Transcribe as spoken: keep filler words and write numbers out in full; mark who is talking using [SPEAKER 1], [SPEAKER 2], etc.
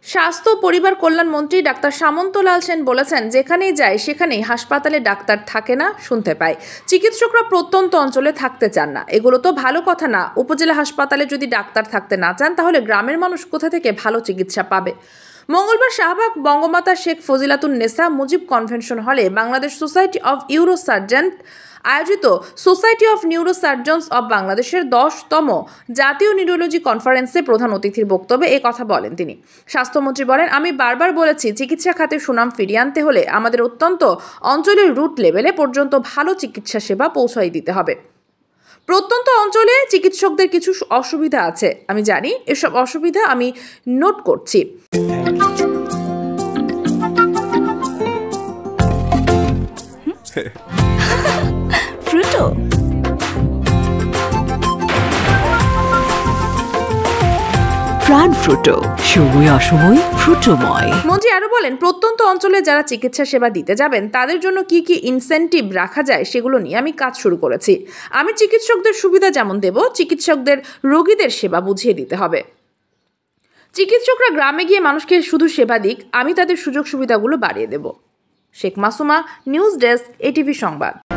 [SPEAKER 1] স্বাস্থ্য ও পরিবার কল্যাণ মন্ত্রী ডাক্তার সামন্তলাল সেন বলেছেন, যেখানেই যায় সেখানেই হাসপাতালে ডাক্তার থাকে না শুনতে পাই। চিকিৎসকরা প্রত্যন্ত অঞ্চলে থাকতে চান না, এগুলো তো ভালো কথা না। উপজেলা হাসপাতালে যদি ডাক্তার থাকতে না চান তাহলে গ্রামের মানুষ কোথা থেকে ভালো চিকিৎসা পাবে? মঙ্গলবার শাহবাগ বঙ্গমাতা শেখ ফজিলাতুন্নেসা মুজিব কনভেনশন হলে বাংলাদেশ সোসাইটি অফ ইউরোসার্জন আয়োজিত সোসাইটি অফ নিউরোসার্জনস অব বাংলাদেশের দশতম জাতীয় নিউরোলজি কনফারেন্সে প্রধান অতিথির বক্তব্যে এ কথা বলেন তিনি। স্বাস্থ্যমন্ত্রী বলেন, আমি বারবার বলেছি, চিকিৎসা খাতে সুনাম ফিরিয়ে আনতে হলে আমাদের অত্যন্ত অঞ্চলের রুট লেভেলে পর্যন্ত ভালো চিকিৎসা সেবা পৌঁছাই দিতে হবে। প্রত্যন্ত অঞ্চলে চিকিৎসকদের কিছু অসুবিধা আছে, আমি জানি, এসব অসুবিধা আমি নোট করছি।
[SPEAKER 2] ফ্রুটো প্রাণ ফ্রুটো, সময় অসময় ফ্রুটোময়।
[SPEAKER 1] মন্ত্রী আরো বলেন, প্রত্যন্ত অঞ্চলে যারা চিকিৎসা সেবা দিতে যাবেন তাদের জন্য কি কি ইনসেন্টিভ রাখা যায় সেগুলো নিয়ে আমি কাজ শুরু করেছি। আমি চিকিৎসকদের সুবিধা যেমন দেব, চিকিৎসকদের রোগীদের সেবা বুঝিয়ে দিতে হবে। চিকিৎসকরা গ্রামে গিয়ে মানুষকে শুধু সেবা দিক, আমি তাদের সুযোগ সুবিধাগুলো বাড়িয়ে দেব। Sheikh Masuma, news desk, ATV সংবাদ।